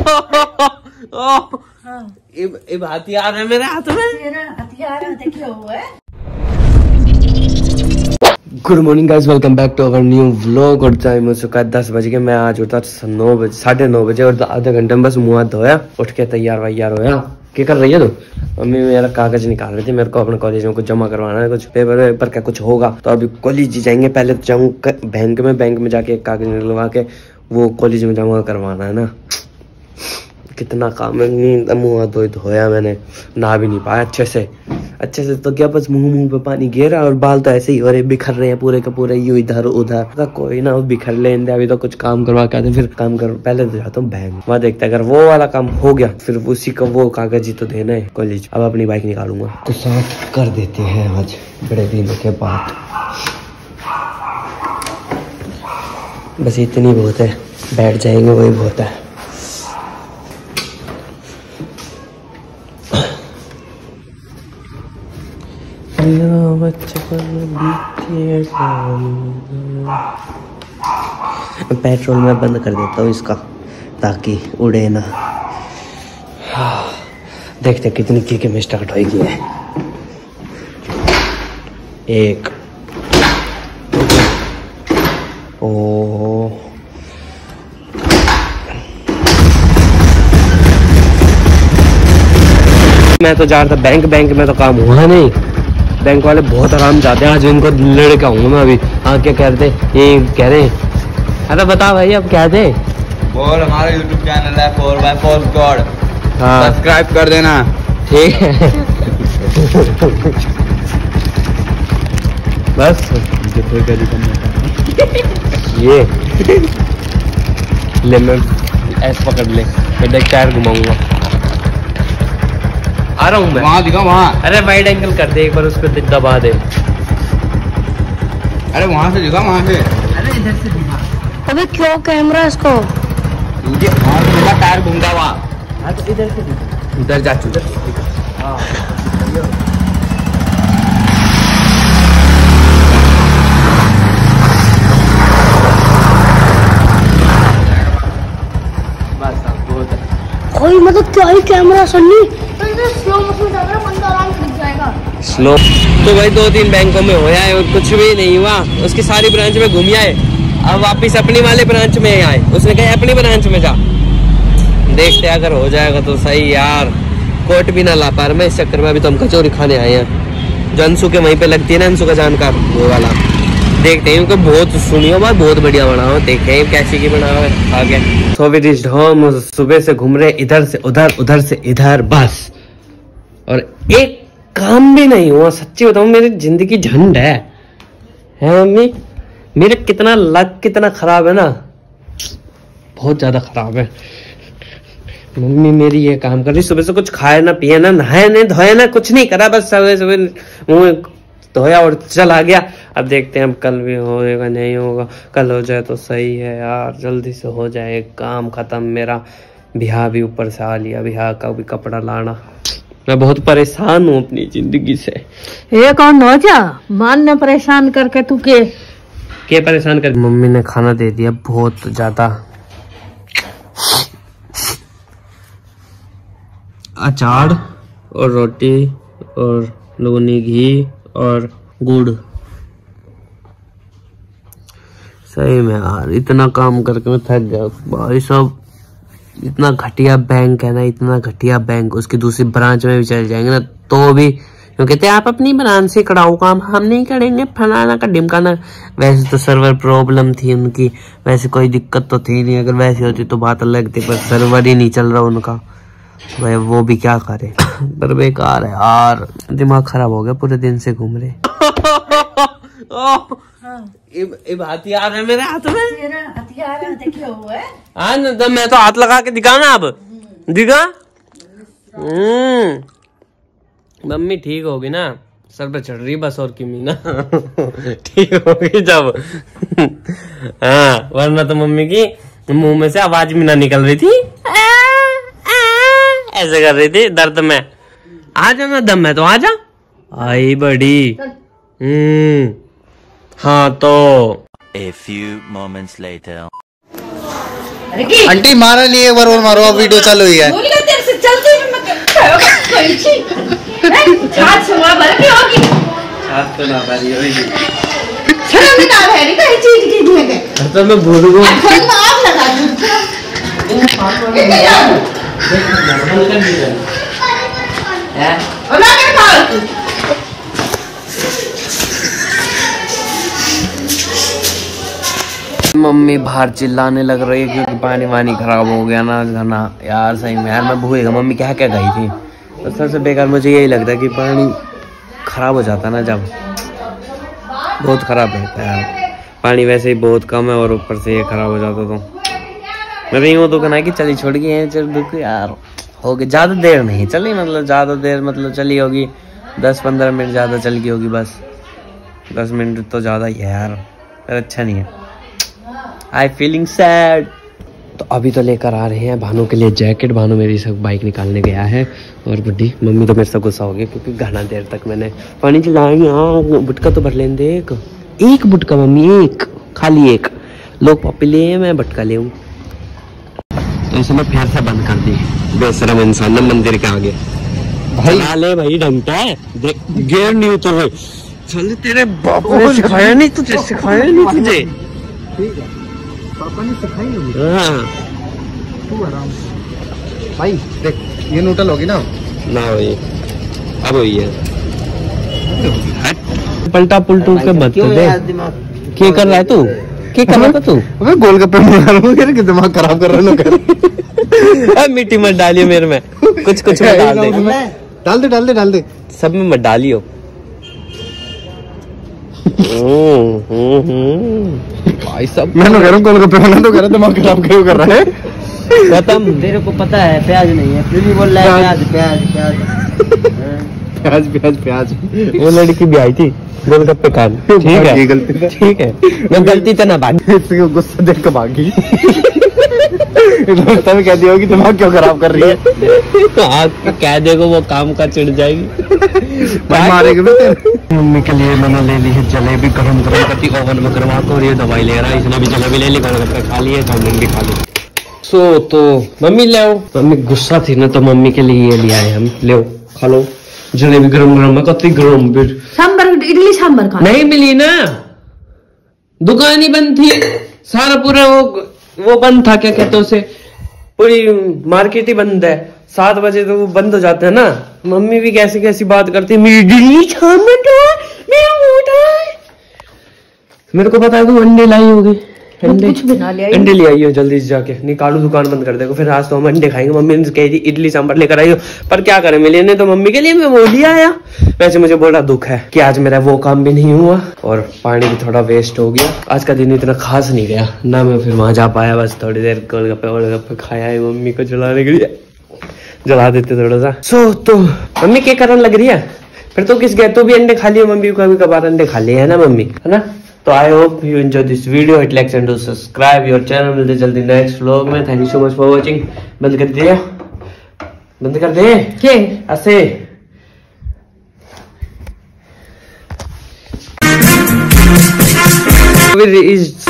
हथियार है मेरे हाथ में। हथियार देखिए हुआ है। Good morning guys, welcome back to our new vlog. और टाइम हो चुका है 10 बजे के। मैं आज उठा 9 बजे, 9:30 बजे, और आधे घंटे में बस मुँह हाथ धोया, उठ के तैयार वैयार होया। क्या कर रही है तू? मम्मी मेरा कागज निकाल रही थी, मेरे को अपने कॉलेज में कुछ जमा करवाना है, कुछ पेपर का कुछ होगा, तो अभी कॉलेज जाएंगे। पहले तो जाऊँगा बैंक में जाके एक कागज निकलवा के वो कॉलेज में जमा करवाना है ना। कितना काम है। मुँह हाथ धोया मैंने, नहा भी नहीं पाया अच्छे से तो क्या बस मुंह पे पानी गिरा, और बाल तो ऐसे ही हो रहे, बिखर रहे हैं पूरे के पूरे, यूं इधर उधर। तो कोई ना, बिखर ले, अभी तो कुछ काम करवा के आते, फिर काम कर। पहले तो जाता हूँ बैंक, वहाँ देखते अगर वो वाला काम हो गया, फिर उसी का वो कागज ही तो देना है कॉलेज। अब अपनी बाइक निकालूंगा तो साथ कर देते हैं आज बड़े दिनों के बाद। बस इतनी बहुत है, बैठ जाएंगे वही बहुत है। पेट्रोल में बंद कर देता हूँ इसका ताकि उड़े ना। देखते कितनी की में स्टार्ट होगी है। 1 ओ मैं तो जा रहा था बैंक में तो काम हुआ नहीं। बैंक वाले बहुत आराम जाते हैं, आज इनको लड़का हूँ मैं अभी। हाँ क्या कह रहे थे? ये कह रहे हैं, अरे बता भाई अब क्या थे? बोल, हमारा YouTube चैनल है 4x4 स्क्वाड, हाँ सब्सक्राइब कर देना। ठीक है। बस ये ले, मैं ऐसे पकड़ ले, मैं देख टायर घुमाऊंगा। आ रहा हूँ मैं, वहाँ दिखा वहाँ। अरे वाइड एंगल कर दे एक बार, उस पर दबा दे। अरे वहाँ से दिखा, वहाँ से। अरे इधर से दिखा। अबे क्यों कैमरा इसको? मुझे वहाँ से दिखा, टायर घूमता वहाँ। हाँ तो इधर से दिखा, उधर जा चुका। हाँ बस अब बहुत है। कोई मतलब क्या ही कैमरा सन्नी, स्लो मोशन चल रहा है, बंदा आराम से दिख जाएगा। स्लो तो भाई 2-3 बैंकों में होया है और कुछ भी नहीं हुआ। उसकी सारी ब्रांच में घूम आए, अब वापिस अपनी वाले ब्रांच में आए। उसने कहा अपनी ब्रांच में जा, देखते अगर हो जाएगा तो सही। यार कोर्ट भी ना ला पा रहा मैं इस चक्कर में। अभी तो हम कचौरी खाने आए हैं, जो अंशु के वहीं पे लगती है ना, अंशु का जानकार वो वाला। देखते हैं, बहुत सुनियो बात, बहुत बढ़िया बना हो, देखे कैसी की बना है आगे। So we reached home. सुबह से घूम रहे इधर से उधर, उधर से इधर, बस, और एक काम भी नहीं हुआ। सच्ची बताऊं, मेरी जिंदगी झंड है मम्मी। मेरा कितना लक कितना खराब है ना, बहुत ज्यादा खराब है। मम्मी मेरी ये काम कर रही, सुबह से कुछ खाया ना पिया ना, नहाया नहीं धोया ना, कुछ नहीं करा, बस सुबह मुंह धोया और चला गया। अब देखते हैं अब कल भी होगा नहीं होगा। कल हो जाए तो सही है यार, जल्दी से हो जाए, काम खत्म मेरा। बिहार भी ऊपर से आ लिया, बिहार का भी कपड़ा लाना। मैं बहुत परेशान हूँ अपनी जिंदगी से। ये कौन हो जा मान ने परेशान करके तू के परेशान कर। मम्मी ने खाना दे दिया बहुत ज्यादा, अचार और रोटी और लोनी घी और गुड़। सही में यार, इतना काम करके मैं थक गया भाई साहब। इतना घटिया बैंक है ना, इतना घटिया बैंक। उसकी दूसरी ब्रांच में भी चले जाएंगे ना तो भी क्यों कहते हैं आप अपनी ब्रांच से कराओ काम, हम नहीं करेंगे, फलाना का ढिमकाना। वैसे तो सर्वर प्रॉब्लम थी उनकी, वैसे कोई दिक्कत तो थी नहीं। अगर वैसी होती तो बात अलग थी, पर सर्वर ही नहीं चल रहा उनका, भाई वो भी क्या करे। पर बेकार है यार, दिमाग खराब हो गया, पूरे दिन से घूम रहे। हथियार है मेरे हाथ में। हथियार देखिए हुआ है। हाँ ना, तो मैं तो हाथ लगा के दिखा ना, अब दिखा। मम्मी ठीक होगी ना, सर पे चढ़ रही बस, और किमी ना। ठीक होगी जब। हाँ वरना तो मम्मी की मुंह में से आवाज भी ना निकल रही थी, ऐसे कर रही थी दर्द में। आ जा ना, दम है तो आ जा। आई बड़ी। हाँ तो A few moments later. Aunty मारा नहीं, एक बार और मारो, अब वीडियो चालू हुई है। तेरे से चलती भी मैं छाछ हुआ भर की होगी। छाछ तो ना भरी होगी। शर्मदार है नहीं कहीं चीज की भेगे। तो मैं भूल गया। फोन में आग लगा दूं। और ना क्या खाओ तू? मम्मी बाहर चिल्लाने लग रही है क्योंकि पानी वानी खराब हो गया ना घना। यार सही में यार मैं भूल गया मम्मी क्या क्या गई थी। तो सबसे बेकार मुझे यही लगता है कि पानी खराब हो जाता ना, जब बहुत खराब रहता है यार। पानी वैसे ही बहुत कम है और ऊपर से ये खराब हो जाता तो मैं यूँ तो कहना कि चली छोड़ गई है, चल दुख यार हो गई। ज़्यादा देर नहीं चली, मतलब ज़्यादा देर मतलब चली होगी 10-15 मिनट ज़्यादा चल गई होगी बस। 10 मिनट तो ज़्यादा ही है यार, पर अच्छा नहीं है। I feeling sad. तो अभी तो लेकर आ रहे हैं भानु के लिए जैकेट। भानु मेरी सब बाइक निकालने गया है और बुड्ढी मम्मी तो मेरे से गुस्सा हो गई क्योंकि घना देर तक मैंने पानी चलाया। बुटका तो भर लें दे, एक बुटका मम्मी, एक खाली एक लोग पॉपी ले, मैं बटका ले। तो इसने फिर से बंद कर दी बेशरम इंसान ने मंदिर के आगे। भाई ले भाई ढंगता है, गेयर नहीं उतर रही। चल तेरे बाप ने सिखाया नहीं तुझे, सिखाया नहीं तुझे। ठीक है पापा ने सिखाई मुझे। हाँ तू आराम से भाई देख, ये न्यूट्रल होगी ना ना हुई, अब हुई है। पलटा पुलटू के मत दे। क्या कर रहा है तू, क्या कर रहा था तू? अबे गोलगप्पे बना रहा हूँ, कि दिमाग खराब कर रहा है। मिट्टी मत डालियो मेरे में, कुछ कुछ में डाल दे। डाल दे डाल दे डाल दे, सब में मत डालियो। भाई सब मैं तो कह रहा हूँ गोलगप्पे बना, तो कह रहा दिमाग खराब क्यों कर रहा है? खत्म। तेरे को पता है प्याज नहीं है, फिर भी बोल रहा है प्याज प्याज प्याज प्याज प्याज प्याज। वो लड़की भी आई थी गोलगप्पे खान, ठीक है गलती ठीक है, मैं गलती तो ना भागी। इसको गुस्सा देख के भागी। दोस्तों में कह दिया होगी दिमाग क्यों खराब कर रही है। तो आप कह देगा वो काम का चिढ़ जाएगी, मारेगी भी तेरे। मम्मी के लिए मैंने ले ली है जलेबी, गरम गरम करती ओवन में करवा कर। और ये दवाई ले रहा है, इसने भी जलेबी ले ली, गोलगप्पे खा लिए, चाउमीन भी खा ली। तो मम्मी ले आओ। मम्मी गुस्सा थी ना तो मम्मी के लिए ये ले आए हम। ले खा लो जलेबी, गरम गरम है, कति गरम। फिर सांबर, इडली सांबर खा। नहीं मिली ना, दुकान ही बंद थी, सारा पूरा वो बंद था, क्या कहते उसे, पूरी मार्केट ही बंद है। 7 बजे तो वो बंद हो जाते हैं ना। मम्मी भी कैसी कैसी बात करती है, मेरे को पता है तू अंडे लाई होगी, कुछ बना लिया, अंडे ले आई हो जल्दी से जाके, निकालो दुकान बंद कर देगा। फिर आज तो हम अंडे खाएंगे। मम्मी ने कही थी इडली सांभर लेकर आई हो, पर क्या करें मिले ने तो मम्मी के लिए मैं वो लिया आया। वैसे मुझे बड़ा दुख है कि आज मेरा वो काम भी नहीं हुआ और पानी भी थोड़ा वेस्ट हो गया। आज का दिन इतना खास नहीं गया ना, मैं फिर वहां जा पाया। बस थोड़ी देर गोलगप्पे खाया है मम्मी को जलाने के लिए, जला देते थोड़ा सा। तो मम्मी क्या करने लग रही है फिर? तो किस गए, तो भी अंडे खा लिए, मम्मी को कभी कभार अंडे खा लिए है ना मम्मी, है ना। तो I hope you enjoy this video, hit like and do subscribe your channel. मिलते जल्दी नेक्स्ट व्लॉग में। Thank you so much for watching. बंद कर दिया, बंद कर दे के ऐसे। इस